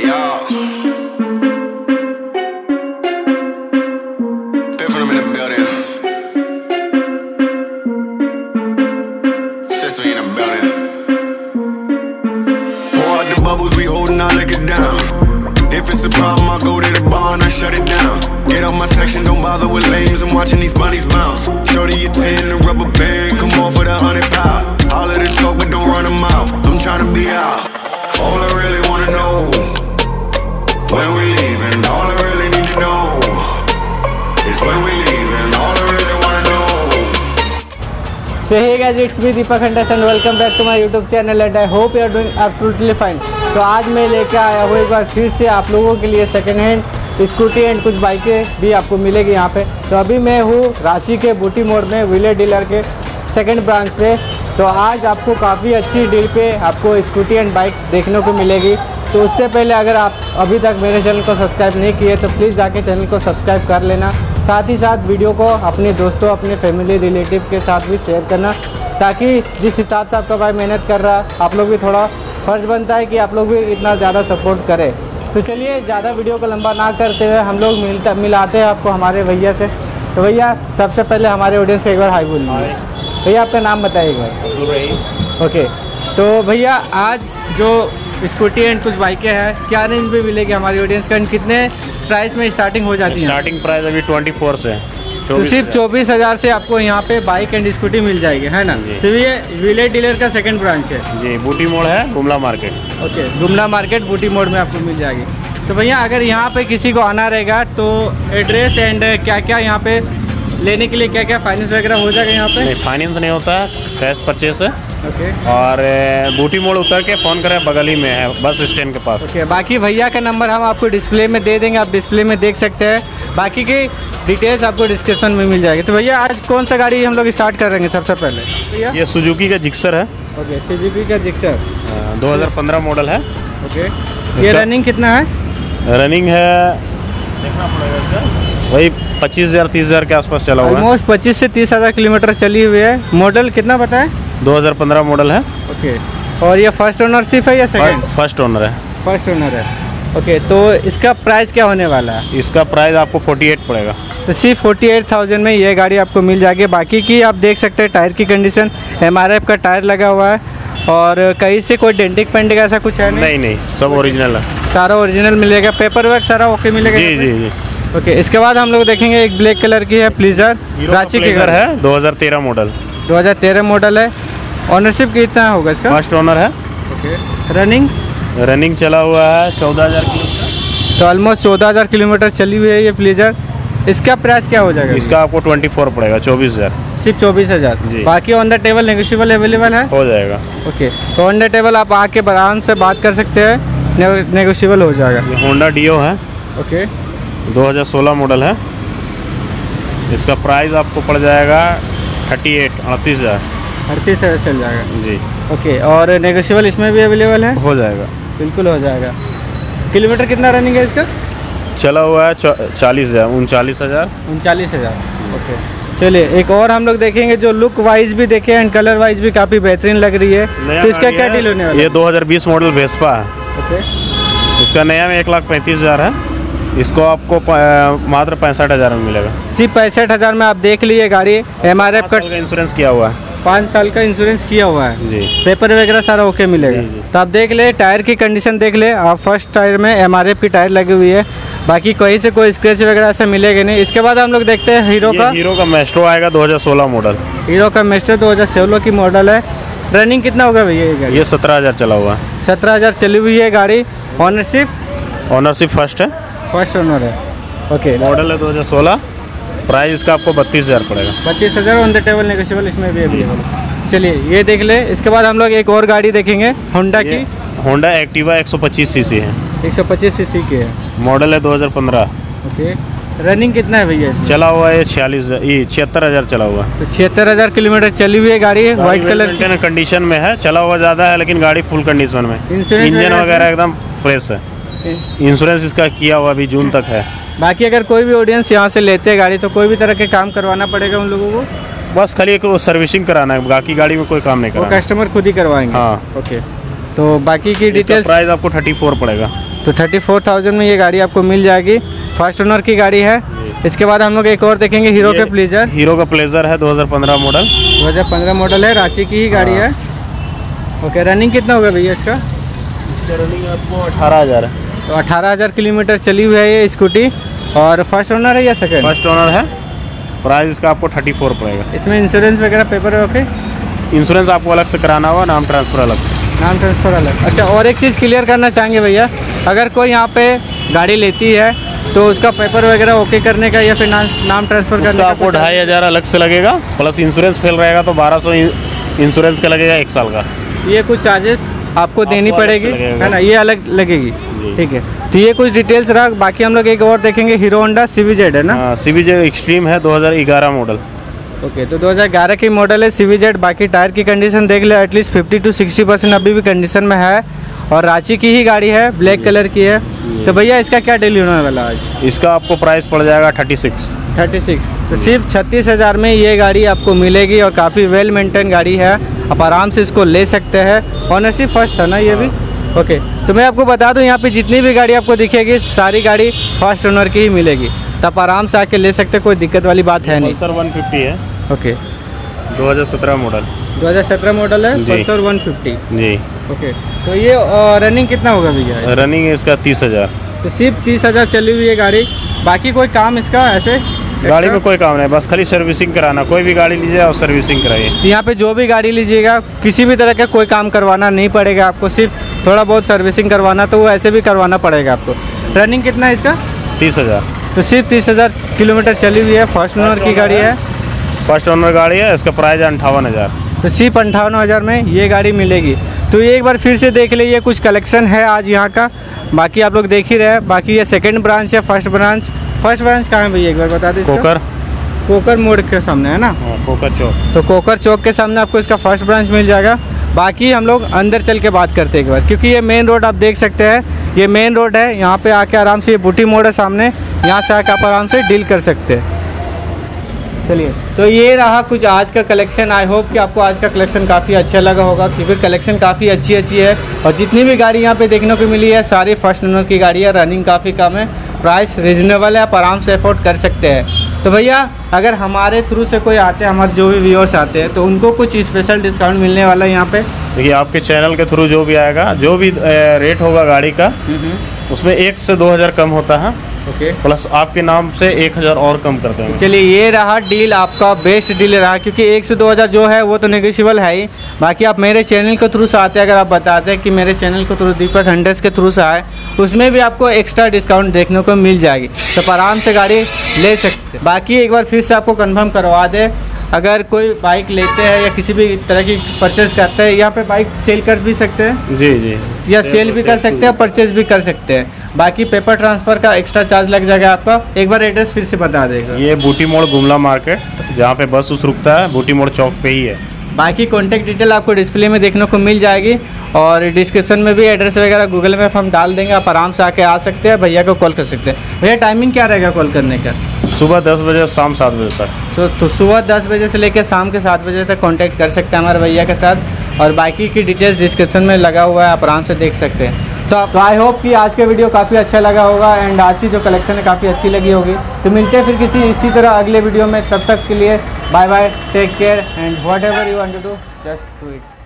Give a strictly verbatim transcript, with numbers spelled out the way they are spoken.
Y'all. Different in the building. Since we in the building. Pour out the bubbles, we holding our liquor down. If it's a problem, I'll go to the bar and I shut it down. Get out my section, don't bother with lames. I'm watching these bunnies bounce. Shorty your ten, the rubber band, come on for the hundred pound. All of the talk, but don't run them out. I'm trying to be out. All I really wanna know, when we leaving. All I really need to know is when we leaving. All I really wanna know. So hey guys, it's me Deepak Hunter and welcome back to my YouTube channel and I hope you are doing absolutely fine. तो आज मैं लेके आया हूँ एक बार फिर से आप लोगों के लिए सेकंड हैंड स्कूटी एंड कुछ बाइकें भी आपको मिलेगी यहाँ पे। तो अभी मैं हूँ रांची के बूटी मोड़ में व्हीलर डीलर के सेकंड ब्रांच पे। तो आज आपको काफ़ी अच्छी डील पे आपको स्कूटी एंड बाइक देखने को मिलेगी। तो उससे पहले अगर आप अभी तक मेरे चैनल को सब्सक्राइब नहीं किए तो प्लीज़ जाके चैनल को सब्सक्राइब कर लेना। साथ ही साथ वीडियो को अपने दोस्तों, अपने फैमिली, रिलेटिव के साथ भी शेयर करना, ताकि जिस हिसाब से आपका भाई मेहनत कर रहा है आप लोग भी थोड़ा फ़र्ज़ बनता है कि आप लोग भी इतना ज़्यादा सपोर्ट करें। तो चलिए ज़्यादा वीडियो को लंबा ना करते हुए हम लोग मिलता मिलाते हैं आपको हमारे भैया से। तो भैया सबसे पहले हमारे ऑडियंस से एक बार हाई बोलिए। भैया आपका नाम बताइए एक बार। ओके, तो भैया आज जो स्कूटी एंड कुछ बाइकें हैं क्या रेंज में मिलेगी हमारी ऑडियंस का, कितने प्राइस में स्टार्टिंग हो जाती है? स्टार्टिंग प्राइस अभी चौबीस से है। तो सिर्फ चौबीस हज़ार से आपको यहाँ पे बाइक एंड स्कूटी मिल जाएगी, है ना? तो ये व्हीलर डीलर का सेकंड ब्रांच है जी, बूटी मोड़ है, Gumla market. Okay, Gumla market Booti More में आपको मिल जाएगी। तो भैया अगर यहाँ पे किसी को आना रहेगा तो एड्रेस एंड क्या क्या यहाँ पे लेने के लिए क्या क्या फाइनेंस वगैरह हो जाएगा यहाँ पे? नहीं, फाइनेंस नहीं होता, कैश परचेस है। ओके, और बूटी मोड़ उतर के फ़ोन करें, बगल ही में है, बस स्टैंड के पास। ओके, बाकी भैया का नंबर हम आपको डिस्प्ले में दे देंगे, आप डिस्प्ले में देख सकते हैं। बाकी की डिटेल्स आपको डिस्क्रिप्शन में मिल जाएगी। तो भैया आज कौन सा गाड़ी हम लोग स्टार्ट कर रहे हैं सबसे पहले? भैया ये सुजुकी का जिक्सर है। ओके, सुजुकी का जिक्सर दो हज़ार पंद्रह मॉडल है। ओके, ये रनिंग कितना है? रनिंग है देखना पड़ेगा, वही पच्चीस हज़ार तीस हज़ार के आसपास चला हुआ है। ऑलमोस्ट पच्चीस से तीस हज़ार किलोमीटर चली हुई है। मॉडल कितना पता है? दो हज़ार पंद्रह मॉडल है। ओके, और ये फर्स्ट ओनरशिप है या सेकंड? फर्स्ट ओनर है। फर्स्ट ओनर है। ओके, तो इसका प्राइस क्या होने वाला है? इसका प्राइस आपको अड़तालीस पड़ेगा। तो सिर्फ अड़तालीस हज़ार में ये गाड़ी आपको मिल जाएगी। बाकी की आप देख सकते हैं टायर की कंडीशन, एम आर एफ का टायर लगा हुआ है और कहीं से कोई डेंटिंग पेंटिंग ऐसा कुछ है नहीं? नहीं नहीं, सब ओरिजिनल है, सारा ओरिजिनल मिलेगा, पेपर वर्क सारा ओके मिलेगा? जी जी जी। ओके, इसके बाद हम लोग देखेंगे एक ब्लैक कलर की है प्लीजर, रांची के घर है, दो हज़ार तेरह मॉडल। दो हज़ार तेरह मॉडल है। ऑनरशिप कितना होगा इसका? फर्स्ट ओनर है। ओके, रनिंग रनिंग चला हुआ है चौदह हज़ार किलोमीटर। तो ऑलमोस्ट चौदह हज़ार किलोमीटर चली हुई है ये प्लीजर। इसका प्राइस क्या हो जाएगा? इसका आपको चौबीस पड़ेगा, चौबीस हज़ार। सिर्फ चौबीस हज़ार। बाकी on the table negotiable available है? हो जाएगा। ओके, तो ऑन द टेबल आप आके आराम से बात कर सकते हैं, नेगोशिएबल हो जाएगा। ये होंडा डियो है। ओके, दो हज़ार सोलह मॉडल है। इसका प्राइस आपको पड़ जाएगा अड़तीस अड़तीस हज़ार अड़तीस हज़ार चल जाएगा जी। ओके, और नेगोशिएबल इसमें भी अवेलेबल है? हो जाएगा, बिल्कुल हो जाएगा। किलोमीटर कितना रनिंग है इसका? चला हुआ है चालीस हज़ार उनचालीस हज़ार उनचालीस हज़ार। ओके, चलिए एक और हम लोग देखेंगे जो लुक वाइज भी देखे एंड कलर वाइज भी काफ़ी बेहतरीन लग रही है। तो इसका क्या डील होने वाला है? ये दो हज़ार बीस मॉडल वेस्पा है। ओके, इसका नया में एक लाख पैंतीस हज़ार है। इसको आपको मात्र पैंसठ हज़ार में मिलेगा। सिर्फ पैंसठ हज़ार में आप देख लीजिए गाड़ी। एम आर एफ का इंश्योरेंस किया हुआ है, पाँच साल का इंश्योरेंस किया हुआ है जी। पेपर वगैरह सारा ओके मिलेगा। तो आप देख ले, टायर की कंडीशन देख ले आप। फर्स्ट टायर में एम आर एफ की टायर लगी हुई है, बाकी कहीं से कोई स्क्रैच वगैरह ऐसा मिलेगा नहीं। इसके बाद हम लोग देखते हैं हीरो का। हीरो का मेस्ट्रो आएगा दो हज़ार सोलह मॉडल। हीरो का मेस्ट्रो दो हज़ार सोलह की मॉडल है। रनिंग कितना होगा भैया ये गाड़ी? ये सत्रह हज़ार चला हुआ है। सत्रह हज़ार चली हुई है गाड़ी। ऑनरशिप? ऑनरशिप फर्स्ट है, फर्स्ट ओनर है। ओके, मॉडल है दो हज़ार सोलह। प्राइस इसका आपको बत्तीस हज़ार पड़ेगा। बत्तीस हज़ार ऑन द टेबल नेगोशिएबल इसमें भी अवेलेबल। चलिए ये देख ले। इसके बाद हम लोग एक और गाड़ी देखेंगे होंडा की। होंडा एक्टिवा एक सौ पच्चीस सीसी है। एक सौ पच्चीस सीसी की है। मॉडल है दो हज़ार पंद्रह। ओके, रनिंग कितना है भैया इसमें? चला हुआ है छियालीस ये छिहत्तर हज़ार चला हुआ है। तो छिहत्तर हज़ार किलोमीटर चली हुई है गाड़ी। व्हाइट कलर की कंडीशन में है, चला हुआ ज़्यादा है लेकिन गाड़ी फुल कंडीशन में। इंजन वगैरह एकदम फ्रेश है। इंश्योरेंस इसका किया हुआ अभी जून तक है। बाकी अगर कोई भी ऑडियंस यहाँ से लेते हैं गाड़ी तो कोई भी तरह के काम करवाना पड़ेगा उन लोगों को? बस खाली एक सर्विसिंग कराना है, बाकी गाड़ी में कोई काम नहीं कराना। वो कस्टमर खुद ही करवाएंगे? हाँ। ओके, तो बाकी की डिटेल्स प्राइस आपको चौंतीस पड़ेगा। तो थर्टी फोर थाउजेंड में ये गाड़ी आपको मिल जाएगी, फर्स्ट ओनर की गाड़ी है। इसके बाद हम लोग एक और देखेंगे हीरो के प्लेजर। हीरो का प्लेजर है दो हज़ार पंद्रह मॉडल। दो हज़ार पंद्रह मॉडल है, रांची की ही गाड़ी है। ओके, रनिंग कितना होगा भैया इसका? इसका रनिंग आपको अठारह हज़ार है। तो अठारह हज़ार किलोमीटर चली हुई है ये स्कूटी। और फर्स्ट ओनर है या सेकंड? फर्स्ट ओनर है। प्राइस इसका आपको थर्टी फोर पड़ेगा। इसमें इंश्योरेंस वगैरह पेपर है? ओके, इंश्योरेंस आपको अलग से कराना होगा, नाम ट्रांसफ़र अलग से। नाम ट्रांसफ़र अलग। अच्छा, और एक चीज़ क्लियर करना चाहेंगे भैया, अगर कोई यहाँ पे गाड़ी लेती है तो उसका पेपर वगैरह ओके करने का या फिर नाम नाम ट्रांसफ़र करने का आपको ढाई हज़ार अलग से लगेगा, प्लस इंश्योरेंस फेल रहेगा तो बारह सौ इंश्योरेंस का लगेगा एक साल का। ये कुछ चार्जेस आपको देनी पड़ेगी, है ना, ये अलग लगेगी। ठीक है, तो ये कुछ डिटेल्स रहा। बाकी हम लोग एक और देखेंगे, हीरो होंडा सीवीजेड है ना? सीवीजेड एक्सट्रीम है, दो हज़ार ग्यारह मॉडल। ओके, तो दो हज़ार ग्यारह की मॉडल है सीवीजेड। बाकी टायर की कंडीशन देख ले, at least fifty to sixty percent अभी भी कंडीशन में है, और रांची की ही गाड़ी है, ब्लैक कलर की है। तो भैया इसका क्या डील होने वाला आज? इसका आपको प्राइस पड़ जाएगा थर्टी सिक्स। थर्टी सिक्स तो सिर्फ छत्तीस हज़ार में ये गाड़ी आपको मिलेगी, और काफ़ी वेल मेंटेन गाड़ी है, आप आराम से इसको ले सकते हैं। ऑनरशिप फर्स्ट था ना ये भी? ओके, तो मैं आपको बता दूं, यहाँ पे जितनी भी गाड़ी आपको दिखेगी सारी गाड़ी फर्स्ट ओनर की ही मिलेगी, तो आप आराम से आके ले सकते हैं, कोई दिक्कत वाली बात है नहीं। पल्सर वन फिफ्टी है। ओके, दो हज़ार सत्रह मॉडल। दो हज़ार सत्रह मॉडल है, पल्सर वन फिफ्टी। जी। ओके, तो ये रनिंग कितना होगा भैया? रनिंग है इसका तीस हज़ार। तो सिर्फ तीस हज़ार चली हुई है गाड़ी। बाकी कोई काम इसका ऐसे? गाड़ी में कोई काम नहीं, बस खाली सर्विसिंग कराना। कोई भी गाड़ी लीजिए और सर्विसिंग कराइए। यहाँ पे जो भी गाड़ी लीजिएगा किसी भी तरह का कोई काम करवाना नहीं पड़ेगा आपको, सिर्फ थोड़ा बहुत सर्विसिंग करवाना, तो वो ऐसे भी करवाना पड़ेगा आपको। रनिंग कितना है इसका? तीस हज़ार। तो सिर्फ तीस हज़ार किलोमीटर चली हुई है, फर्स्ट ओनर की गाड़ी है। फर्स्ट ओनर गाड़ी है, इसका प्राइस है अंठावन हज़ार। तो सिर्फ अंठावन हज़ार में ये गाड़ी मिलेगी। तो ये एक बार फिर से देख लीजिए, कुछ कलेक्शन है आज यहाँ का। बाकी आप लोग देख ही रहे हैं। बाकी ये सेकंड ब्रांच है, फर्स्ट ब्रांच फर्स्ट ब्रांच कहाँ है भैया एक बार बता दीजिए? कोकर कोकर मोड़ के सामने है ना? कोकर चौक। तो कोकर चौक के सामने आपको इसका फर्स्ट ब्रांच मिल जाएगा। बाकी हम लोग अंदर चल के बात करते हैं एक बार, क्योंकि ये मेन रोड आप देख सकते हैं, ये मेन रोड है। यहाँ पे आके आराम से, ये बूटी मोड़ है सामने, यहाँ से आके आप आराम से डील कर सकते हैं। चलिए, तो ये रहा कुछ आज का कलेक्शन। आई होप कि आपको आज का कलेक्शन काफ़ी अच्छा लगा होगा, क्योंकि कलेक्शन काफ़ी अच्छी अच्छी है, और जितनी भी गाड़ी यहाँ पे देखने को मिली है सारी फर्स्ट ओनर की गाड़ी है। रनिंग काफ़ी कम है, प्राइस रीज़नेबल है, आप आराम से अफोर्ड कर सकते हैं। तो भैया अगर हमारे थ्रू से कोई आते हैं, हमारे जो भी व्यूअर्स आते हैं, तो उनको कुछ स्पेशल डिस्काउंट मिलने वाला है यहाँ पे? देखिए, आपके चैनल के थ्रू जो भी आएगा, जो भी रेट होगा गाड़ी का, उसमें एक से दो हज़ार कम होता है। ओके, प्लस आपके नाम से एक हज़ार और कम करते हैं। चलिए, ये रहा डील, आपका बेस्ट डील रहा, क्योंकि एक से दो हज़ार जो है वो तो नेगोशिएबल है ही। बाकी आप मेरे चैनल के थ्रू से आते हैं, अगर आप बताते हैं कि मेरे चैनल के थ्रू दीपक हंडर्स के थ्रू से आए, उसमें भी आपको एक्स्ट्रा डिस्काउंट देखने को मिल जाएगी, तो आराम से गाड़ी ले सकते हैं। बाकी एक बार फिर से आपको कंफर्म करवा दे, अगर कोई बाइक लेते हैं या किसी भी तरह की परचेज़ करते हैं, यहाँ पे बाइक सेल कर भी सकते हैं। जी जी, या सेल भी कर सकते हैं, परचेज़ भी कर सकते हैं। बाकी पेपर ट्रांसफ़र का एक्स्ट्रा चार्ज लग जाएगा आपका। एक बार एड्रेस फिर से बता देगा। ये बूटी मोड़ गुमला मार्केट, जहाँ पे बस उस रुकता है, बूटी मोड़ चौक पे ही है। बाकी कॉन्टैक्ट डिटेल आपको डिस्प्ले में देखने को मिल जाएगी, और डिस्क्रिप्शन में भी एड्रेस वगैरह गूगल मैप हम डाल देंगे, आप आराम से आके आ सकते हैं, भैया को कॉल कर सकते हैं। भैया टाइमिंग क्या रहेगा कॉल करने का? सुबह दस बजे शाम सात बजे तक। तो, तो सुबह दस बजे से लेकर शाम के सात बजे तक कांटेक्ट कर सकते हैं हमारे भैया के साथ, और बाकी की डिटेल्स डिस्क्रिप्शन में लगा हुआ है, आप आराम से देख सकते हैं। तो आई होप कि आज का वीडियो काफ़ी अच्छा लगा होगा, एंड आज की जो कलेक्शन है काफ़ी अच्छी लगी होगी। तो मिलते हैं फिर किसी इसी तरह अगले वीडियो में, तब तक के लिए bye bye, take care, and whatever you want to do just do it.